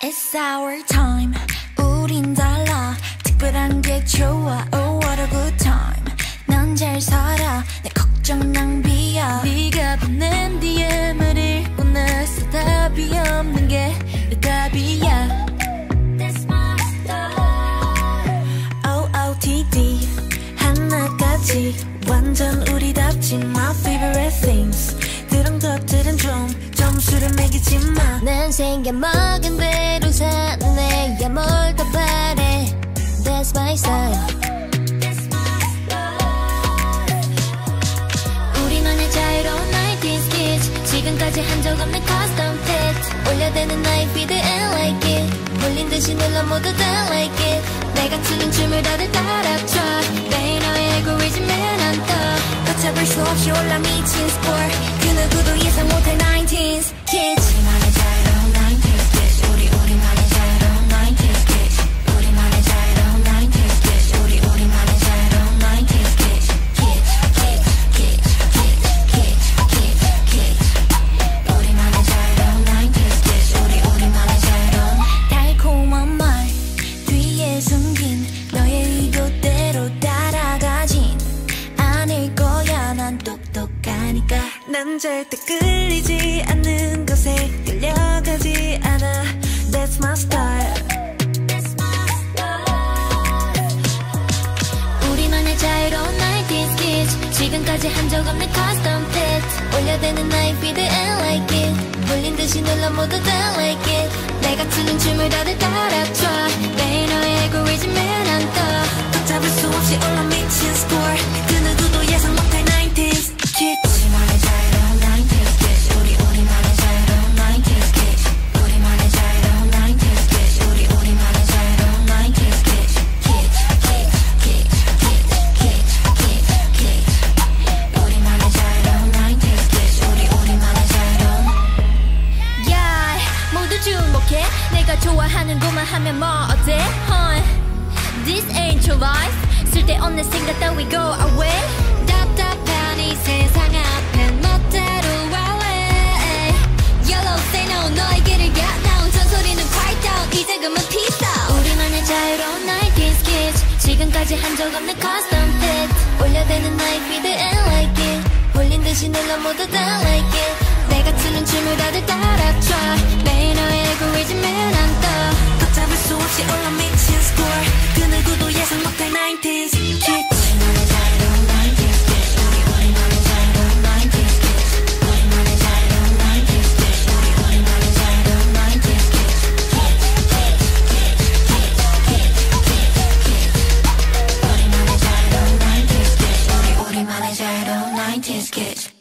It's our time. 우린 달라. 특별한 게 좋아. Oh what a good time. 난 잘 살아. 내 걱정 낭비야. 네가 보낸 DM을 읽고 나서 답이 없는 게 내 답이야. That's my style. OOTD 하나같이 완전 우리답지. My favorite things. 그런 것들은 좀 점수를 매기지만 난 생겨먹은 대로 사는 애야. 뭘 더 바래. That's my style. 우리만의 자유로운 90s kids. 지금까지 한 적 없는 custom fit. 올려대는 나의 feed and like it. 몰린 듯이 눌러 모두 다 like it. 내가 추는 춤을 다들 따라춰. 매일 너의 알고리즘에 난 떠. 걷잡을 수 없이 올라 미친 sport. 그 누구도 예상 못할 90s kids. 우리만의 자유로운 90s kids. 우리만의 자유로운 90s kids. 우리만의 자유로운 90s kids. 우리만의 자유로운 90s kids. Kids, kids, kids, kids, kids, kids, kids. 우리만의 자유로운 90s kids. 우리만의 자유로운 달콤한 말 뒤에 숨긴 너의 의도대로 따라가진 않을 거야. 난 똑똑하니까. 난 절대 끌리지 않는 것에 끌려가지 않아. That's my style. That's my style. 우리만의 자유로운 90s kids. 지금까지 한 적 없는 custom fit. 올려대는 나의 feed and like it. 몰린 듯이 눌러 모두 다 like it. 내가 추는 춤을 다들 따라춰. 매일 너의 알고리즘에 난 떠. 걷잡을 수 없이 올라 미친 score. 그 누구도 예상 못할 90s kids. 우리만의 자유로운 90s kids. 우리만의 자유로운 90s kids. 우리만의 자유로운 90s kids. 우리만의 자유로운 90s kids. Kids, kids, kids, kids, kids, kids, kids. 우리만의 자유로운 90s kids. 우리만의 자유로운. Yeah, 모두 주목해. 내가 좋아하는 것만 하면 뭐 어때? This ain't your life. 쓸데없는 생각 따위 go away. 답답한 이 세상 앞엔 멋대로 wallet. Yellow say no. 너의 길을 get down. 전소리는 quiet down. 이제 그만 peace out. 우리만의 자유로운 90s kids. 지금까지 한 적 없는 custom fit. 올려대는 나의 feed and like it. 몰린 듯이 눌러 모두 다 like it. 내가 추는 춤을 다들 따라춰. 매일 너의 알고리즘에 난 떠. 걷잡을 수 없이 올라 미친 score. 그 누구도 예상 못할 90s kids. 우리만의 자유로운 90s kids. 우리만의 자유로운 90s kids. 우리만의 자유로운 90s kids. 우리만의 자유로운 90s kids. Kids, kids, kids, kids, kids, kids, kids. 우리만의 자유로운 90s kids. 우리만의 자유로운 90s kids.